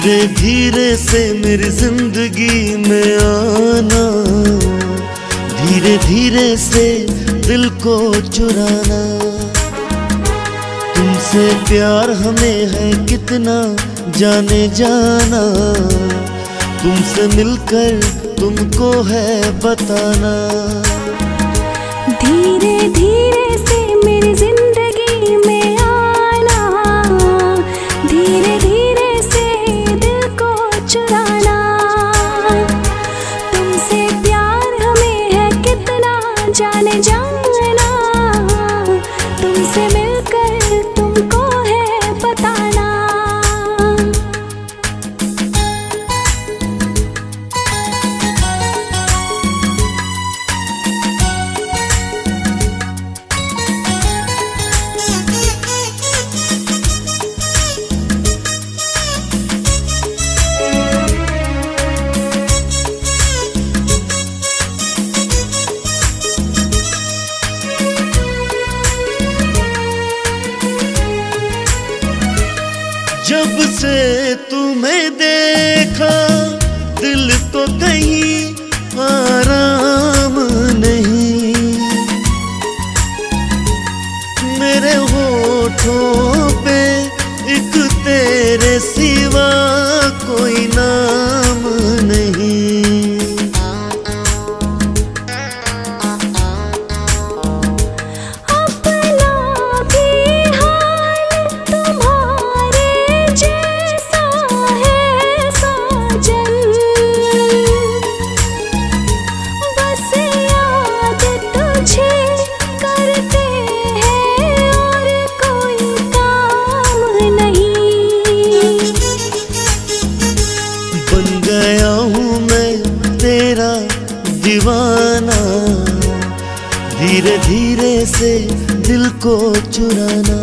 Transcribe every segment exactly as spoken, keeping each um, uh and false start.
धीरे धीरे से मेरी जिंदगी में आना, धीरे धीरे से दिल को चुराना। तुमसे प्यार हमें है कितना जाने जाना, तुमसे मिलकर तुमको है बताना। धीरे धीरे से मेरी जिंदगी में आना, धीरे धीरे से दिल को चुराना। तुमसे प्यार हमें है कितना जाने जाना, तुमसे मिलकर तुमको है बताना। जब से तुम्हें देखा दिल को कहीं आराम नहीं, मेरे होठों पे एक तेरे सिवा कोई नाम नहीं। गया हूँ मैं तेरा दीवाना, धीरे धीरे से दिल को चुराना।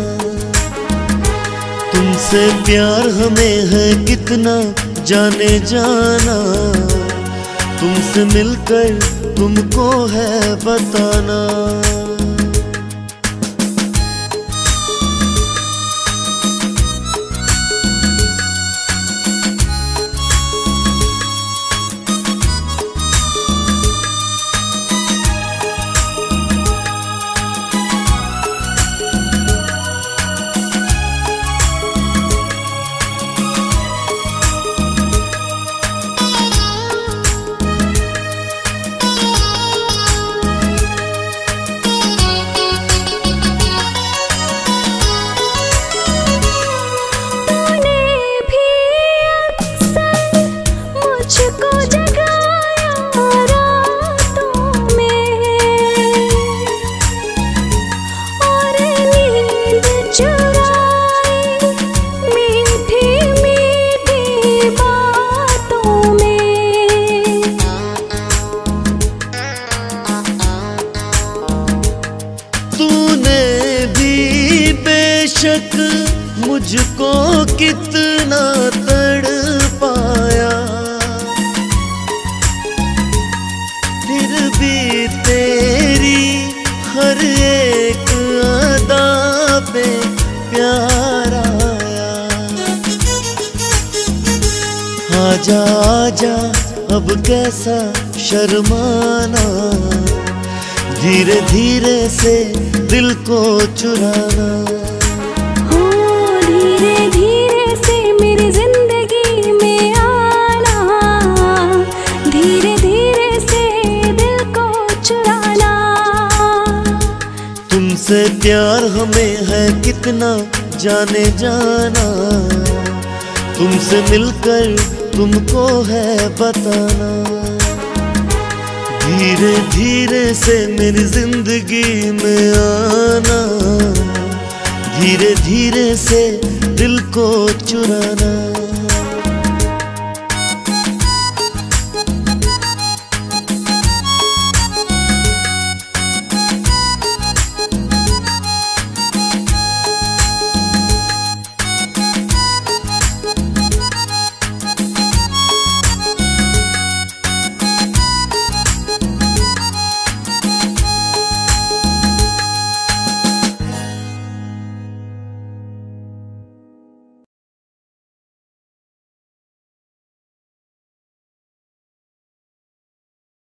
तुमसे प्यार हमें है कितना जाने जाना, तुमसे मिलकर तुमको है बताना। तूने भी बेशक मुझको कितना तड़पाया, फिर भी तेरी हर एक अदा पे प्यार आया। आजा आजा अब कैसा शर्माना, धीरे धीरे से दिल को चुराना। हो धीरे धीरे से मेरी जिंदगी में आना, धीरे धीरे से दिल को चुराना। तुमसे प्यार हमें है कितना जाने जाना, तुमसे मिलकर तुमको है बताना। धीरे धीरे से मेरी जिंदगी में आना, धीरे धीरे से दिल को चुराना।